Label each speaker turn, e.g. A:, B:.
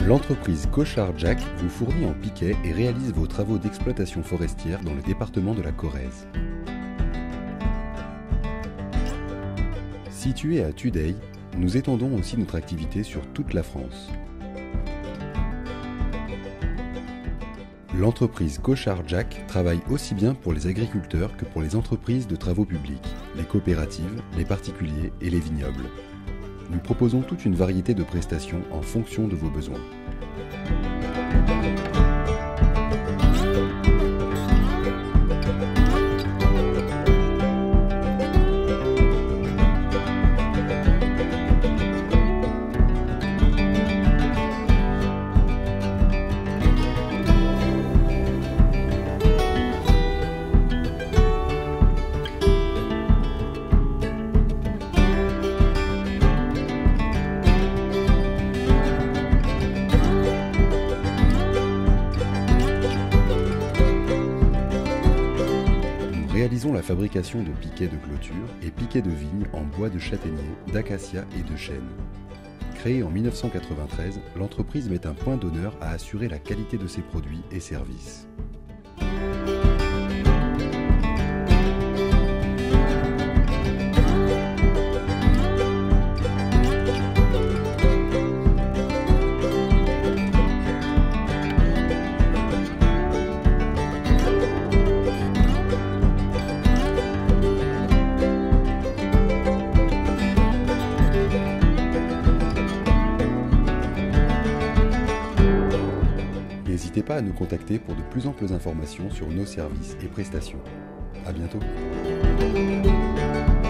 A: L'entreprise Cochard-Jack vous fournit en piquet et réalise vos travaux d'exploitation forestière dans le département de la Corrèze. Situé à Tudeil, nous étendons aussi notre activité sur toute la France. L'entreprise Cochard-Jack travaille aussi bien pour les agriculteurs que pour les entreprises de travaux publics, les coopératives, les particuliers et les vignobles. Nous proposons toute une variété de prestations en fonction de vos besoins. Nous réalisons la fabrication de piquets de clôture et piquets de vigne en bois de châtaignier, d'acacia et de chêne. Créée en 1993, l'entreprise met un point d'honneur à assurer la qualité de ses produits et services. N'hésitez pas à nous contacter pour de plus amples informations sur nos services et prestations. À bientôt.